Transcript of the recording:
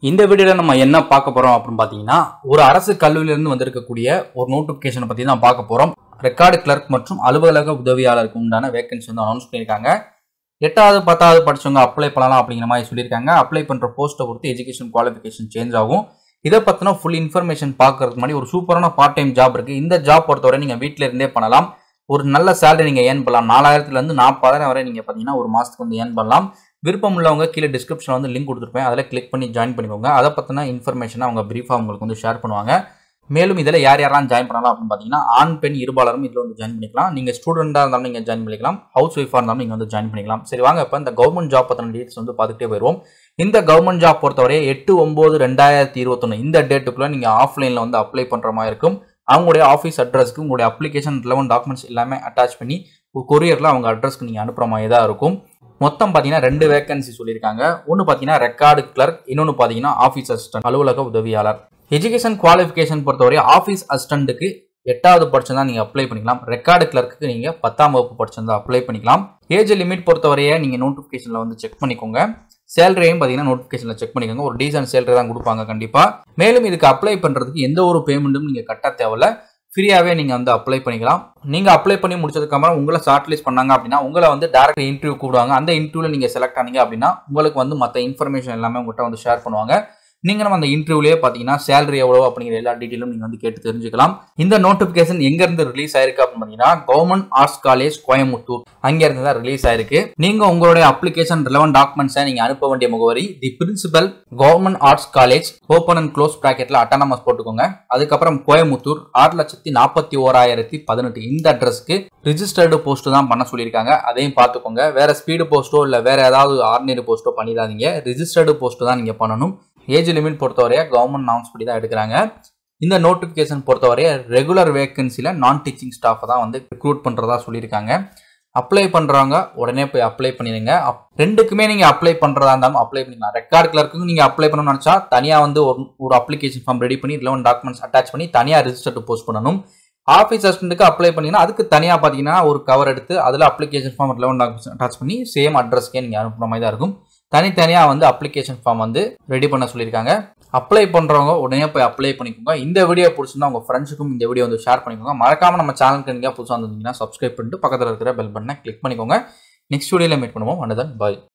இந்த வீடியோல நம்ம என்ன பார்க்க போறோம் அப்படின்னு பாத்தீங்கன்னா ஒரு அரசு கல்லூரியில இருந்து வந்திருக்கக்கூடிய ஒரு நோட்டிபிகேஷனை பத்தி தான் பார்க்க போறோம். ரெக்கார்டு கிளர்க் மற்றும் அலுவலக உதவியாளருக்கு உண்டான வேகன்சி வந்து அனௌன்ஸ் பண்ணியிருக்காங்க. 8வது 10வது படிச்சவங்க அப்ளை பண்ணலாம் அப்படிங்கிற மாதிரி சொல்லியிருக்காங்க. அப்ளை பண்ற போஸ்ட்டை பொறுத்து எஜுகேஷன் குவாலிஃபிகேஷன் சேஞ்ச் ஆகும். இதை பத்தின ஃபுல் இன்ஃபர்மேஷன் பார்க்கறதுக்கு முன்னாடி ஒரு சூப்பரான பார்ட் டைம் ஜாப் இருக்கு. இந்த ஜாப் பொறுத்தவரை நீங்க வீட்டில இருந்தே பண்ணலாம். ஒரு நல்ல சேலரி நீங்க ஏர்ன் பண்ணலாம். 4000 இருந்து 40,000 வரை நீங்க பாத்தீங்கன்னா ஒரு மாசத்துக்கு வந்து ஏர்ன் பண்ணலாம். விருப்பம் உள்ளவங்க கீழே டிஸ்கிரிப்ஷன்ல வந்து லிங்க் கொடுத்துருப்பேன், அதில் கிளிக் பண்ணி ஜாயின் பண்ணிக்கோங்க. அதை பத்தின இன்ஃபர்மேஷனை அவங்க பிரீஃபா உங்களுக்கு வந்து ஷேர் பண்ணுவாங்க. மேலும் இதில் யார் யாரெல்லாம் ஜாயின் பண்ணலாம் அப்படின்னு பார்த்தீங்கன்னா ஆண் பெண் இருபாலரும் இதில் வந்து ஜாயின் பண்ணிக்கலாம். நீங்கள் ஸ்டூடெண்டாக இருந்தாலும் நீங்கள் ஜாயின் பண்ணிக்கலாம், ஹவுஸ் ஒய்ஃபாக இருந்தாலும் நீங்கள் வந்து ஜாயின் பண்ணிக்கலாம். சரி வாங்க இப்போ இந்த கவர்மெண்ட் ஜாப் பற்றின டீட்டெயில்ஸ் வந்து பார்த்துட்டே போயிடுவோம். இந்த கவர்மெண்ட் ஜாப் பொறுத்தவரை 8/9/2021 இந்த டேட்டுக்குள்ள நீங்கள் ஆஃப்லைனில் வந்து அப்ளை பண்ணுற மாதிரி இருக்கும். அவங்களுடைய ஆஃபீஸ் அட்ரஸ்க்கு உங்களுடைய அப்ளிகேஷன் ரிலவெண்ட் டாக்குமெண்ட்ஸ் எல்லாமே அட்டாச் பண்ணி கொரியரில் அவங்க அட்ரஸ்க்கு நீங்கள் அனுப்புகிற மாதிரி தான் இருக்கும். மொத்தம் பார்த்தீங்கன்னா 2 வேகன்சி சொல்லியிருக்காங்க. ஒன்று பார்த்தீங்கன்னா ரெக்கார்டு கிளர்க், இன்னொன்று பார்த்தீங்கன்னா ஆஃபீஸ் அசிஸ்டன்ட் அலுவலக உதவியாளர். எஜுகேஷன் குவாலிஃபிகேஷன் பொறுத்தவரை ஆஃபீஸ் அசிஸ்டன்ட்டுக்கு 8வது படிச்சிருந்தா நீங்கள் அப்ளை பண்ணிக்கலாம். ரெக்கார்டு கிளர்க்கு நீங்கள் 10ஆம் வகுப்பு படிச்சிருந்தா அப்ளை பண்ணிக்கலாம். ஏஜ் லிமிட் பொறுத்தவரையே நீங்கள் நோட்டிஃபிகேஷனில் வந்து செக் பண்ணிக்கோங்க. சேலரியும் பார்த்தீங்கன்னா நோட்டிஃபிகேஷனில் செக் பண்ணிக்கோங்க. ஒரு டீசன்ட் சேலரி தான் கொடுப்பாங்க கண்டிப்பாக. மேலும் இதுக்கு அப்ளை பண்ணுறதுக்கு எந்த ஒரு பேமெண்ட்டும் நீங்கள் கட்ட தேவையில்ல, ஃப்ரீயாகவே நீங்கள் வந்து அப்ளை பண்ணிக்கலாம். நீங்கள் அப்ளை பண்ணி முடிச்சதுக்கப்புறம் உங்களை ஷார்ட் லிஸ்ட் பண்ணாங்க அப்படின்னா உங்களை வந்து டேரக்ட் இன்டர்வியூ கூப்பிடுவாங்க. அந்த இன்டர்வியூவில் நீங்கள் செலக்ட் ஆனீங்க அப்படின்னா உங்களுக்கு வந்து மற்ற இன்ஃபர்மேஷன் எல்லாமே உங்கள்கிட்ட வந்து ஷேர் பண்ணுவாங்க. நீங்களும் அந்த இன்டர்வியூலேயே பார்த்தீங்கன்னா சேலரி எவ்வளோ அப்படிங்கிற எல்லா டீட்டெயிலும் நீங்கள் வந்து கேட்டு தெரிஞ்சுக்கலாம். இந்த நோட்டிஃபிகேஷன் எங்கேருந்து ரிலீஸ் ஆயிருக்கு அப்படின்னு பார்த்தீங்கன்னா கவர்மெண்ட் ஆர்ட்ஸ் காலேஜ் கோயம்புத்தூர் அங்கேருந்து தான் ரிலீஸ் ஆயிருக்கு. நீங்கள் உங்களுடைய அப்ளிகேஷன் ரிலவெண்ட் டாக்குமெண்ட்ஸை நீங்கள் அனுப்ப வேண்டிய முகவரி the principal government arts college open and close ப்ராக்கெட்டில் அட்டானமஸ் போட்டுக்கோங்க. அதுக்கப்புறம் கோயம்புத்தூர் 6,41,018 இந்த அட்ரஸ்க்கு ரிஜிஸ்டர்டு போஸ்ட் தான் பண்ண சொல்லியிருக்காங்க. அதையும் பார்த்துக்கோங்க. வேற ஸ்பீடு போஸ்ட்டோ இல்லை வேற ஏதாவது ஆர்டினரி போஸ்ட்டோ பண்ணிடாதீங்க. ரிஜிஸ்டர்டு போஸ்ட் தான் நீங்கள் பண்ணணும். ஏஜ் லிமிட் பொறுத்தவரையா கவர்மெண்ட் அனௌன்ஸ் பண்ணி தான் எடுக்கிறாங்க. இந்த நோட்டிஃபிகேஷன் பொறுத்தவரைய ரெகுலர் வேகன்சியில் நான் டீச்சிங் ஸ்டாஃபை தான் வந்து ரிக்ரூட் பண்ணுறதா சொல்லியிருக்காங்க. அப்ளை பண்ணுறவங்க உடனே போய் அப்ளை பண்ணிடுங்க. ரெண்டுக்குமே நீங்கள் அப்ளை பண்ணுறதா இருந்தாலும் அப்ளை பண்ணிக்கலாம். ரெக்கார்டு கிளர்க்கு நீங்கள் அப்ளை பண்ணணும்னு நினச்சா தனியாக வந்து ஒரு அப்ளிகேஷன் ஃபார்ம் ரெடி பண்ணி ரிலவெண்ட் டாக்குமெண்ட்ஸ் அட்டாச் பண்ணி தனியாக ரிஜிஸ்டர்டு போஸ்ட் பண்ணணும். ஆஃபீஸ் அசிஸ்டன்ட்டுக்கு அப்ளை பண்ணிங்கன்னா அதுக்கு தனியாக பார்த்தீங்கன்னா ஒரு கவர் எடுத்து அதில் application form relevant documents attach பண்ணி சேம் அட்ரஸ்க்கே நீங்கள் அனுப்புற மாதிரி தான் இருக்கும். தனித்தனியாக வந்து அப்ளிகேஷன் ஃபார்ம் வந்து ரெடி பண்ண சொல்லியிருக்காங்க. அப்ளை பண்ணுறவங்க உடனே போய் அப்ளை பண்ணிக்கோங்க. இந்த வீடியோ பிடிச்சிருந்தா உங்கள் ஃப்ரெண்ட்ஸுக்கும் இந்த வீடியோ வந்து ஷேர் பண்ணிக்கோங்க. மறக்காமல் நம்ம சேனலுக்கு நீங்கள் புதுசாக வந்திருந்தீங்கன்னா சப்ஸ்கிரைப் பண்ணிட்டு பக்கத்தில் இருக்கிற பெல் பட்டனை கிளிக் பண்ணிக்கோங்க. நெக்ஸ்ட் வீடியோவில் மீட் பண்ணுவோம். And then bye.